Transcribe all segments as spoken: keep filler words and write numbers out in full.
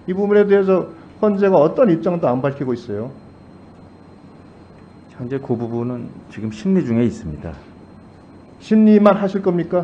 이 부분에 대해서 헌재가 어떤 입장도 안 밝히고 있어요. 현재 그 부분은 지금 심리 중에 있습니다. 심리만 하실 겁니까?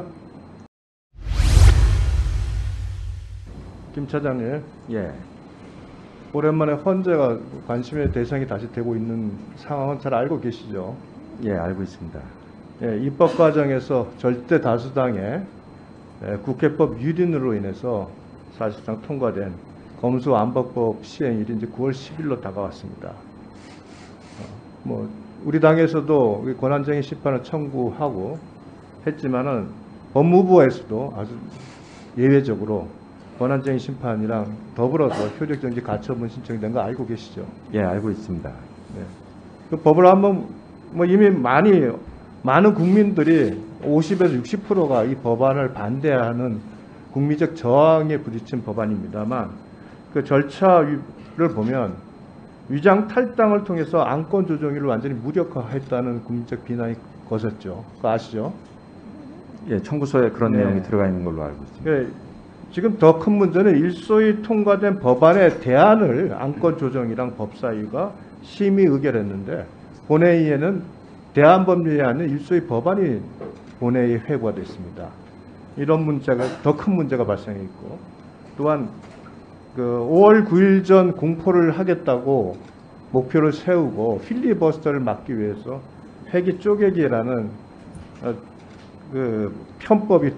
김 차장님. 예. 오랜만에 헌재가 관심의 대상이 다시 되고 있는 상황은 잘 알고 계시죠? 예, 알고 있습니다. 예, 입법 과정에서 절대 다수당의 예, 국회법 유린으로 인해서 사실상 통과된 검수완박법 시행일이 이제 구월 십일로 다가왔습니다. 어, 뭐 우리 당에서도 권한쟁의 심판을 청구하고 했지만은 법무부에서도 아주 예외적으로 권한쟁의 심판이랑 더불어서 효력정지 가처분 신청이 된 거 알고 계시죠? 예, 알고 있습니다. 네. 그 법을 한번 뭐 이미 많이 많은 국민들이 오십에서 육십 퍼센트가 이 법안을 반대하는 국민적 저항에 부딪힌 법안입니다만 그 절차를 보면 위장 탈당을 통해서 안건 조정위를 완전히 무력화했다는 국민적 비난이 거셌죠. 그거 아시죠? 예, 청구서에 그런 네. 내용이 들어가 있는 걸로 알고 있습니다. 예, 지금 더 큰 문제는 일소위 통과된 법안의 대안을 안건 조정이랑 법사위가 심의 의결했는데 본회의에는 대안법률이 아닌 일소위 법안이 본회의에 회부가 됐습니다. 이런 문제가 더 큰 문제가 발생해 있고 또한 그 오월 구일 전 공포를 하겠다고 목표를 세우고 필리버스터를 막기 위해서 회기 쪼개기라는 어, 그 편법이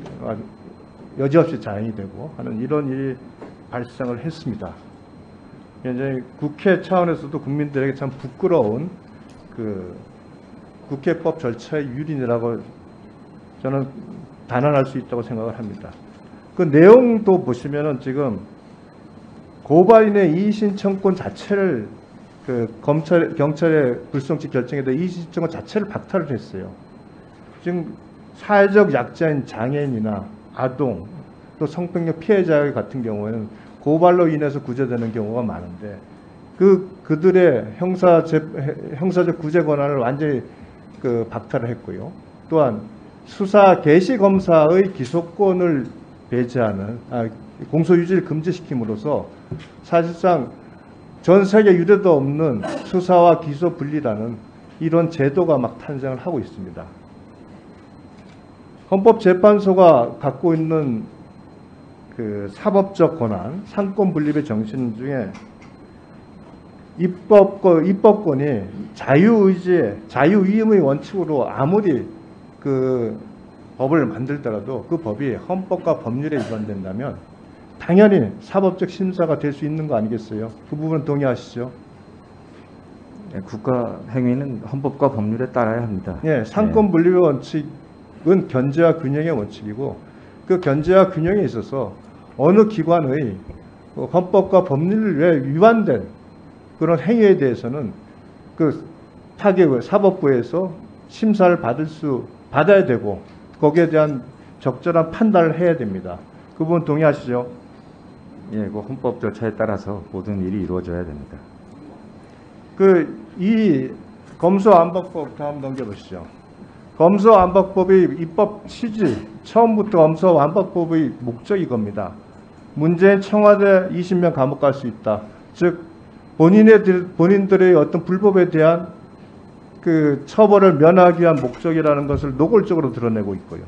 여지없이 자행이 되고 하는 이런 일이 발생을 했습니다. 이제 국회 차원에서도 국민들에게 참 부끄러운 그 국회법 절차의 유린이라고 저는 단언할 수 있다고 생각을 합니다. 그 내용도 보시면은 지금 고발인의 이의신 청권 자체를 그 검찰 경찰의 불송치 결정에 대해 이의신 청권 자체를 박탈을 했어요. 지금 사회적 약자인 장애인이나 아동 또 성폭력 피해자 같은 경우에는 고발로 인해서 구제되는 경우가 많은데 그 그들의 형사 재, 형사적 구제 권한을 완전히 그 박탈을 했고요. 또한 수사 개시 검사의 기소권을 배제하는 아, 공소 유지를 금지시킴으로써 사실상 전 세계 유례도 없는 수사와 기소 분리라는 이런 제도가 막 탄생을 하고 있습니다. 헌법재판소가 갖고 있는 그 사법적 권한, 상권 분립의 정신 중에 입법권, 입법권이 자유의지, 자유위임의 원칙으로 아무리 그 법을 만들더라도 그 법이 헌법과 법률에 위반된다면 당연히 사법적 심사가 될 수 있는 거 아니겠어요? 그 부분 동의하시죠? 예, 국가 행위는 헌법과 법률에 따라야 합니다. 예, 상권 분립의 원칙은 견제와 균형의 원칙이고 그 견제와 균형에 있어서 어느 기관의 헌법과 법률에 위반된 그런 행위에 대해서는 그 타격을 사법부에서 심사를 받을 수 받아야 되고 거기에 대한 적절한 판단을 해야 됩니다. 그 부분 동의하시죠? 예, 그 헌법 절차에 따라서 모든 일이 이루어져야 됩니다. 그 이 검수완박법 다음 넘겨보시죠. 검수완박법의 입법 취지, 처음부터 검수완박법의 목적이 이겁니다. 문재인 청와대 이십 년 감옥 갈 수 있다. 즉 본인의 본인들의 어떤 불법에 대한 그 처벌을 면하기 위한 목적이라는 것을 노골적으로 드러내고 있고요.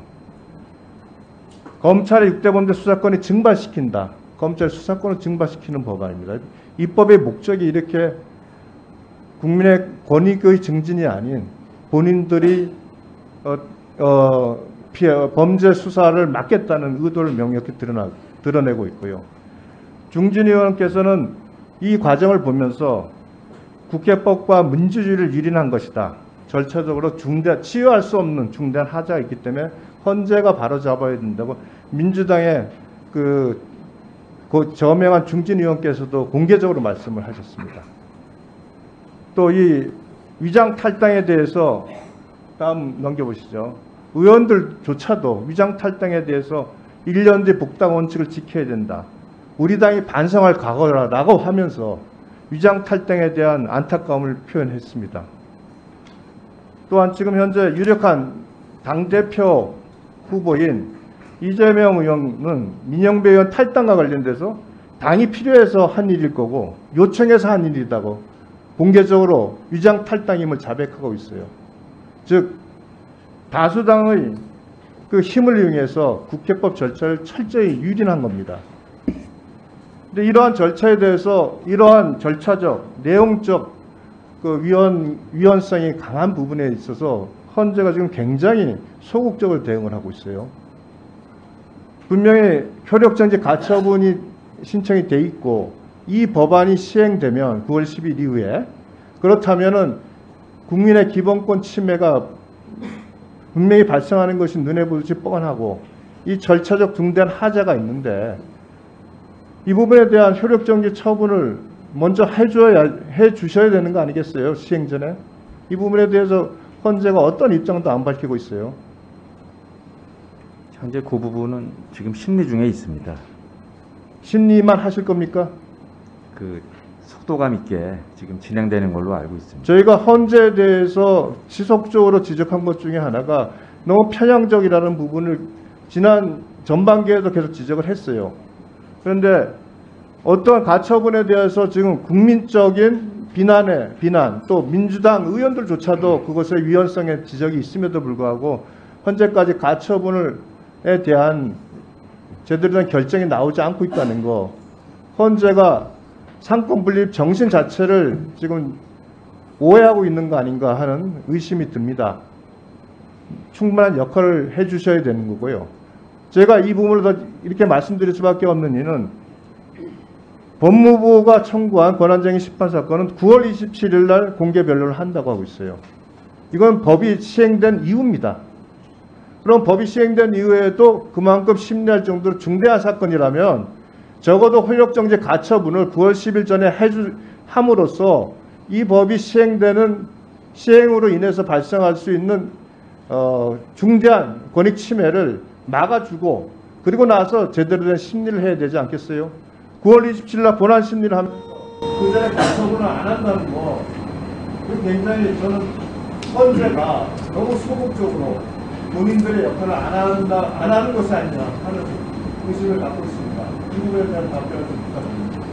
검찰의 육 대 범죄 수사권이 증발시킨다. 검찰 수사권을 증발시키는 법안입니다. 입법의 목적이 이렇게 국민의 권익의 증진이 아닌 본인들이 어, 어, 피해, 범죄 수사를 막겠다는 의도를 명확히 드러나, 드러내고 있고요. 중진 의원께서는 이 과정을 보면서 국회법과 민주주의를 유린한 것이다. 절차적으로 중대, 치유할 수 없는 중대한 하자가 있기 때문에 헌재가 바로잡아야 된다고 민주당의 그, 그 저명한 중진 의원께서도 공개적으로 말씀을 하셨습니다. 또 이 위장 탈당에 대해서 다음 넘겨보시죠. 의원들조차도 위장 탈당에 대해서 일 년 뒤 복당 원칙을 지켜야 된다. 우리 당이 반성할 각오라고 하면서 위장 탈당에 대한 안타까움을 표현했습니다. 또한 지금 현재 유력한 당대표 후보인 이재명 의원은 민영배 의원 탈당과 관련돼서 당이 필요해서 한 일일 거고 요청해서 한 일이다고 공개적으로 위장 탈당임을 자백하고 있어요. 즉 다수당의 그 힘을 이용해서 국회법 절차를 철저히 유린한 겁니다. 근데 이러한 절차에 대해서 이러한 절차적, 내용적 그 위헌, 위헌성이 강한 부분에 있어서 헌재가 지금 굉장히 소극적으로 대응을 하고 있어요. 분명히 효력정지 가처분이 신청이 돼 있고 이 법안이 시행되면 구월 십일 이후에 그렇다면은 국민의 기본권 침해가 분명히 발생하는 것이 눈에 보듯이 뻔하고 이 절차적 중대한 하자가 있는데 이 부분에 대한 효력정지 처분을 먼저 해줘야, 해주셔야 되는 거 아니겠어요? 시행 전에. 이 부분에 대해서 헌재가 어떤 입장도 안 밝히고 있어요. 현재 그 부분은 지금 심리 중에 있습니다. 심리만 하실 겁니까? 그 속도감 있게 지금 진행되는 걸로 알고 있습니다. 저희가 헌재에 대해서 지속적으로 지적한 것 중에 하나가 너무 편향적이라는 부분을 지난 전반기에도 계속 지적을 했어요. 그런데 어떤 가처분에 대해서 지금 국민적인 비난에 비난 또 민주당 의원들조차도 그것의 위헌성에 지적이 있음에도 불구하고 현재까지 가처분에 대한 제대로 된 결정이 나오지 않고 있다는 거, 헌재가 상권 분립 정신 자체를 지금 오해하고 있는 거 아닌가 하는 의심이 듭니다. 충분한 역할을 해주셔야 되는 거고요. 제가 이 부분을 더 이렇게 말씀드릴 수밖에 없는 이유는 법무부가 청구한 권한쟁의 심판 사건은 구월 이십칠일 날 공개 변론을 한다고 하고 있어요. 이건 법이 시행된 이유입니다. 그럼 법이 시행된 이후에도 그만큼 심리할 정도로 중대한 사건이라면 적어도 효력정지 가처분을 구월 십일 전에 해주, 함으로써 이 법이 시행되는 시행으로 인해서 발생할 수 있는 어, 중대한 권익 침해를 막아주고 그리고 나서 제대로 된 심리를 해야 되지 않겠어요? 구월 이십칠일 날 본안 심리를 하면서 그 전에 가처분을 안 한다는 거, 그 굉장히 저는 헌재가 너무 소극적으로 본인들의 역할을 안 한다, 안 하는 것이 아니냐 하는 의심을 갖고 있습니다. 이 부분에 대한 답변을 좀 부탁드립니다.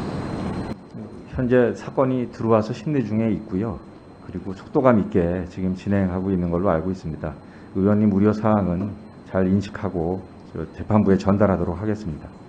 현재 사건이 들어와서 심리 중에 있고요. 그리고 속도감 있게 지금 진행하고 있는 걸로 알고 있습니다. 의원님 우려 사항은 잘 인식하고 재판부에 전달하도록 하겠습니다.